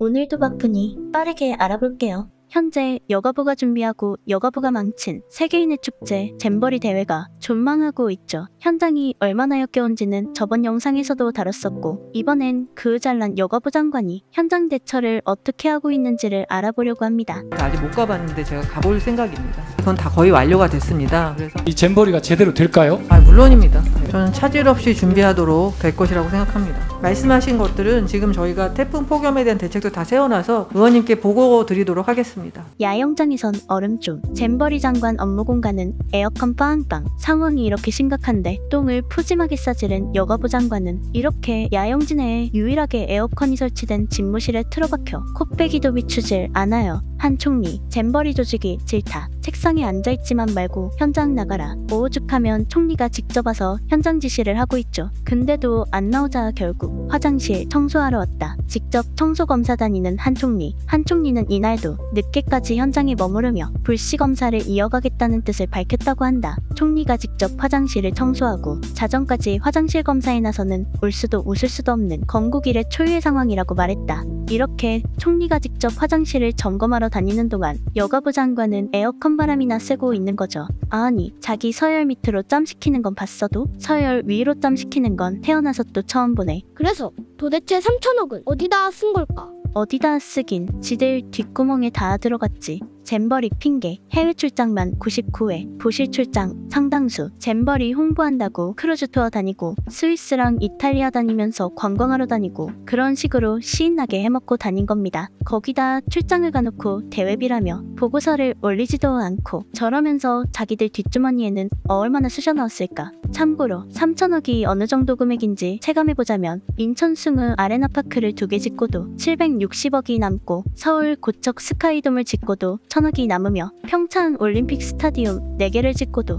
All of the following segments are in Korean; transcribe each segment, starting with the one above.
오늘도 바쁘니 빠르게 알아볼게요. 현재 여가부가 준비하고 여가부가 망친 세계인의 축제 잼버리 대회가 존망하고 있죠. 현장이 얼마나 역겨운지는 저번 영상에서도 다뤘었고, 이번엔 그 잘난 여가부 장관이 현장 대처를 어떻게 하고 있는지를 알아보려고 합니다. 아직 못 가봤는데 제가 가볼 생각입니다. 그건 다 거의 완료가 됐습니다. 그래서 이 잼버리가 제대로 될까요? 물론입니다. 저는 차질 없이 준비하도록 될 것이라고 생각합니다. 말씀하신 것들은 지금 저희가 태풍 폭염에 대한 대책도 다 세워놔서 의원님께 보고 드리도록 하겠습니다. 야영장에선 얼음 좀, 잼버리 장관 업무 공간은 에어컨 빵빵. 상황이 이렇게 심각한데 똥을 푸짐하게 싸지른 여가부 장관은 이렇게 야영지 내에 유일하게 에어컨이 설치된 집무실에 틀어박혀 코빼기도 비추질 않아요. 한 총리, 잼버리 조직이 질타. 책상에 앉아있지만 말고 현장 나가라. 오죽하면 총리가 직접 와서 현장 지시를 하고 있죠. 근데도 안 나오자 결국 화장실 청소하러 왔다. 직접 청소검사 다니는 한 총리. 한 총리는 이날도 늦게까지 현장에 머무르며 불씨 검사를 이어가겠다는 뜻을 밝혔다고 한다. 총리가 직접 화장실을 청소하고 자정까지 화장실 검사에 나서는 울 수도 웃을 수도 없는 건국 이래 초유의 상황이라고 말했다. 이렇게 총리가 직접 화장실을 점검하러 다니는 동안 여가부 장관은 에어컨 바람이나 쐬고 있는 거죠. 아니, 자기 서열 밑으로 짬 시키는 건 봤어도 서열 위로 짬 시키는 건 태어나서 또 처음 보네. 그래서 도대체 3천억은 어디다 쓴 걸까? 어디다 쓰긴 지들 뒷구멍에 다 들어갔지. 잼버리 핑계, 해외 출장만 99회, 부실 출장 상당수. 잼버리 홍보한다고 크루즈 투어 다니고 스위스랑 이탈리아 다니면서 관광하러 다니고 그런 식으로 시인나게 해먹고 다닌 겁니다. 거기다 출장을 가놓고 대회비라며 보고서를 올리지도 않고 저러면서 자기들 뒷주머니에는 얼마나 쑤셔 넣었을까. 참고로 3천억이 어느 정도 금액인지 체감해보자면 인천 숭의 아레나파크를 2개 짓고도 760억이 남고 서울 고척 스카이돔을 짓고도 1,000억이 남으며 평창 올림픽 스타디움 4개를 짓고도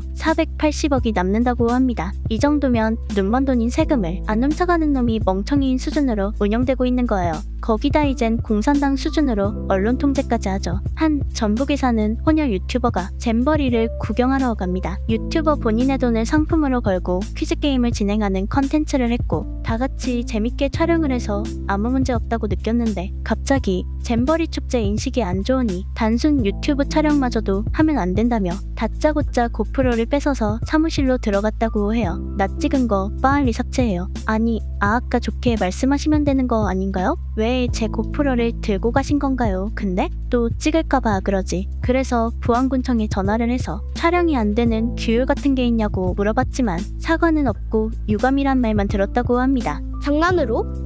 480억이 남는다고 합니다. 이 정도면 눈먼 돈인 세금을 안 훔쳐가는 놈이 멍청이인 수준으로 운영되고 있는 거예요. 거기다 이젠 공산당 수준으로 언론 통제까지 하죠. 한 전북에 사는 혼혈 유튜버가 잼버리를 구경하러 갑니다. 유튜버 본인의 돈을 상품으로 걸고 퀴즈게임을 진행하는 컨텐츠를 했고 다같이 재밌게 촬영을 해서 아무 문제 없다고 느꼈는데 갑자기 잼버리 축제 인식이 안 좋으니 단순 유튜브 촬영마저도 하면 안 된다며 다짜고짜 고프로를 뺏어서 사무실로 들어갔다고 해요. 나 찍은 거 빨리 삭제해요. 아니, 아까 좋게 말씀하시면 되는 거 아닌가요? 왜 제 고프로를 들고 가신 건가요? 근데 또 찍을까봐 그러지. 그래서 보안군청에 전화를 해서 촬영이 안 되는 규율 같은 게 있냐고 물어봤지만 사과는 없고 유감이란 말만 들었다고 합니다. 장난으로?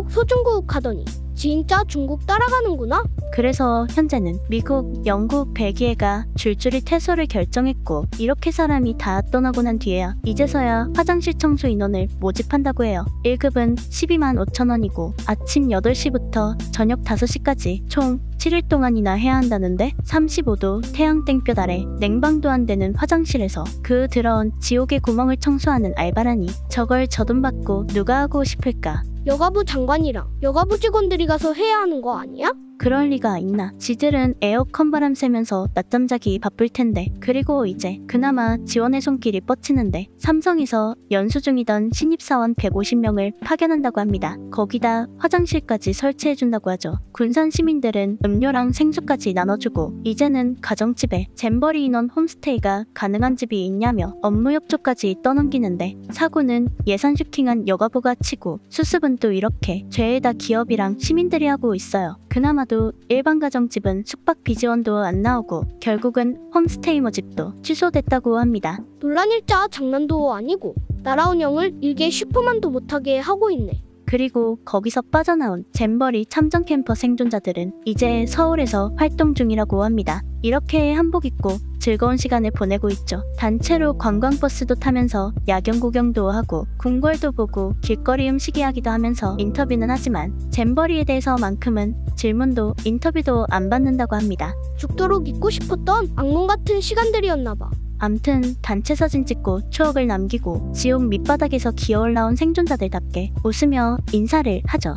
소중국 하더니 진짜 중국 따라가는구나? 그래서 현재는 미국, 영국, 벨기에가 줄줄이 퇴소를 결정했고 이렇게 사람이 다 떠나고 난 뒤에야 이제서야 화장실 청소 인원을 모집한다고 해요. 1급은 12만 5천 원이고 아침 8시부터 저녁 5시까지 총 7일 동안이나 해야 한다는데 35도 태양 땡볕 아래 냉방도 안 되는 화장실에서 그 더러운 지옥의 구멍을 청소하는 알바라니 저걸 저 돈 받고 누가 하고 싶을까? 여가부 장관이랑 여가부 직원들이 가서 해야 하는 거 아니야? 그럴 리가 있나. 지들은 에어컨 바람 쐬면서 낮잠 자기 바쁠 텐데. 그리고 이제 그나마 지원의 손길이 뻗치는데 삼성에서 연수 중이던 신입사원 150명을 파견한다고 합니다. 거기다 화장실까지 설치해준다고 하죠. 군산 시민들은 음료랑 생수까지 나눠주고 이제는 가정집에 잼버리 인원 홈스테이가 가능한 집이 있냐며 업무 협조까지 떠넘기는데 사고는 예산 슈팅한 여가부가 치고 수습은 또 이렇게 죄에다 기업이랑 시민들이 하고 있어요. 그나마도 일반 가정집은 숙박비 지원도 안 나오고 결국은 홈스테이 모집도 취소됐다고 합니다. 논란일자 장난도 아니고 나라 운영을 일개 슈퍼만도 못하게 하고 있네. 그리고 거기서 빠져나온 잼버리 참전 캠퍼 생존자들은 이제 서울에서 활동 중이라고 합니다. 이렇게 한복 입고 즐거운 시간을 보내고 있죠. 단체로 관광버스도 타면서 야경 구경도 하고 궁궐도 보고 길거리 음식 이야기도 하면서 인터뷰는 하지만 잼버리에 대해서만큼은 질문도 인터뷰도 안 받는다고 합니다. 죽도록 잊고 싶었던 악몽 같은 시간들이었나봐. 암튼 단체 사진 찍고 추억을 남기고 지옥 밑바닥에서 기어 올라온 생존자들답게 웃으며 인사를 하죠.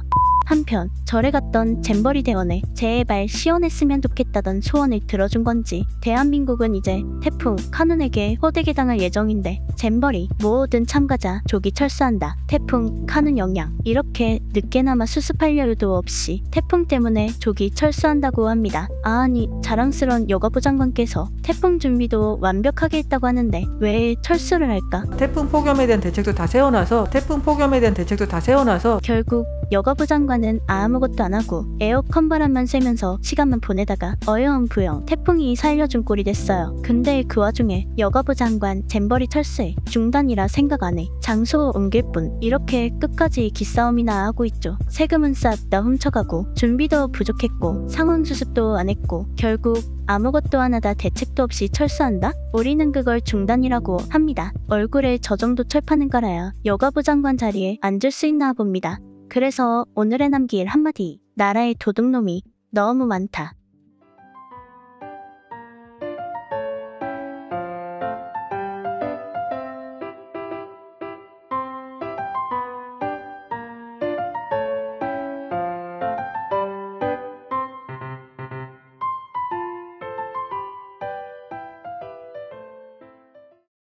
한편 절에 갔던 잼버리 대원에 제발 시원했으면 좋겠다던 소원을 들어준 건지 대한민국은 이제 태풍 카눈에게 호되게 당할 예정인데 잼버리 모든 참가자 조기 철수한다. 태풍 카눈 영향 이렇게 늦게나마 수습할 여유도 없이 태풍 때문에 조기 철수한다고 합니다. 아니 자랑스러운 여가부 장관께서 태풍 준비도 완벽하게 했다고 하는데 왜 철수를 할까? 태풍 폭염에 대한 대책도 다 세워놔서 결국 여가부 장관은 아무것도 안 하고 에어컨 바람만 쐬면서 시간만 보내다가 어영부영 태풍이 살려준 꼴이 됐어요. 근데 그 와중에 여가부 장관 잼버리 철수에 중단이라 생각 안 해. 장소 옮길 뿐 이렇게 끝까지 기싸움이나 하고 있죠. 세금은 싹 다 훔쳐가고 준비도 부족했고 상황 수습도 안 했고 결국 아무것도 안 하다 대책도 없이 철수한다? 우리는 그걸 중단이라고 합니다. 얼굴에 저 정도 철파는 깔아야 여가부 장관 자리에 앉을 수 있나 봅니다. 그래서 오늘의 남길 한마디. 나라의 도둑놈이 너무 많다.